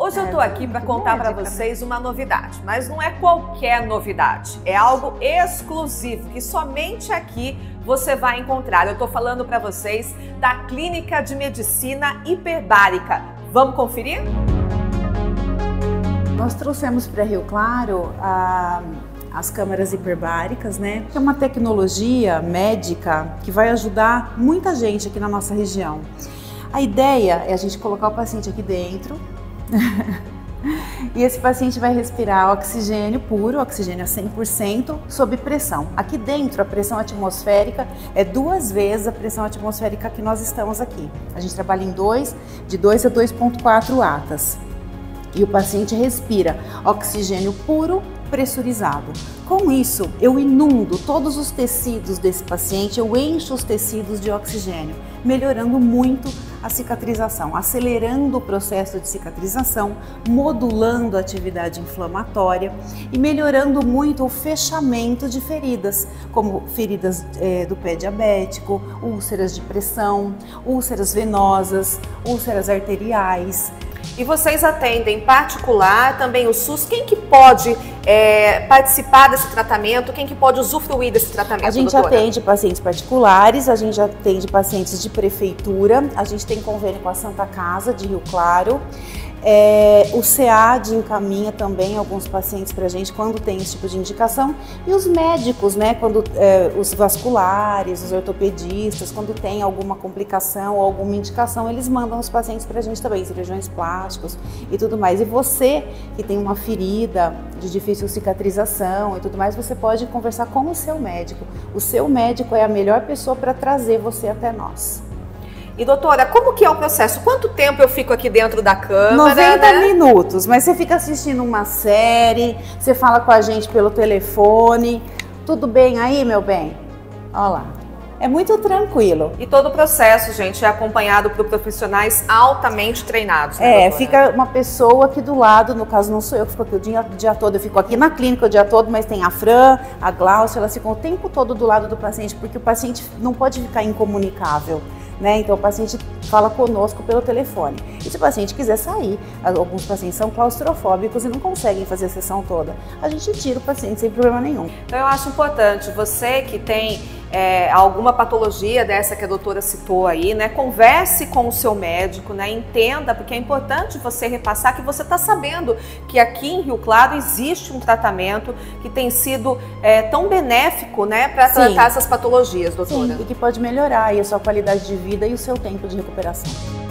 Hoje eu estou aqui para contar para vocês uma novidade, mas não é qualquer novidade, é algo exclusivo que somente aqui você vai encontrar. Eu estou falando para vocês da Clínica de Medicina Hiperbárica. Vamos conferir? Nós trouxemos para Rio Claro as câmaras hiperbáricas, né? Que é uma tecnologia médica que vai ajudar muita gente aqui na nossa região. A ideia é a gente colocar o paciente aqui dentro e esse paciente vai respirar oxigênio puro, oxigênio a 100%, sob pressão. Aqui dentro a pressão atmosférica é 2 vezes a pressão atmosférica que nós estamos aqui. A gente trabalha em de 2 a 2,4 ATAs. E o paciente respira oxigênio puro, pressurizado. Com isso, eu inundo todos os tecidos desse paciente, eu encho os tecidos de oxigênio, melhorando muito a cicatrização, acelerando o processo de cicatrização, modulando a atividade inflamatória e melhorando muito o fechamento de feridas, como feridas do pé diabético, úlceras de pressão, úlceras venosas, úlceras arteriais. E vocês atendem particular, também o SUS. Quem que pode participar desse tratamento? Quem que pode usufruir desse tratamento, A gente doutora? atende pacientes particulares, a gente atende pacientes de prefeitura, a gente tem convênio com a Santa Casa de Rio Claro. O SEAD encaminha também alguns pacientes para a gente quando tem esse tipo de indicação, e os médicos, né, quando os vasculares, os ortopedistas, quando tem alguma complicação ou alguma indicação, eles mandam os pacientes para a gente também, cirurgiões plásticos e tudo mais. E você que tem uma ferida de difícil cicatrização e tudo mais, você pode conversar com o seu médico. O seu médico é a melhor pessoa para trazer você até nós. E doutora, como que é o processo? Quanto tempo eu fico aqui dentro da câmera? 90 minutos, mas você fica assistindo uma série, você fala com a gente pelo telefone. Tudo bem aí, meu bem? Olha lá. É muito tranquilo. E todo o processo, gente, é acompanhado por profissionais altamente treinados, né, doutora? Fica uma pessoa aqui do lado, no caso não sou eu que fico aqui o dia todo, eu fico aqui na clínica o dia todo, mas tem a Fran, a Glaucia, elas ficam o tempo todo do lado do paciente, porque o paciente não pode ficar incomunicável, né? Então o paciente fala conosco pelo telefone. E se o paciente quiser sair, alguns pacientes são claustrofóbicos e não conseguem fazer a sessão toda, a gente tira o paciente sem problema nenhum. Então eu acho importante, você que tem alguma patologia dessa que a doutora citou aí, né? Converse com o seu médico, né? Entenda, porque é importante você repassar que você está sabendo que aqui em Rio Claro existe um tratamento que tem sido tão benéfico, né? Para tratar essas patologias, doutora. Sim, e que pode melhorar aí a sua qualidade de vida e o seu tempo de recuperação.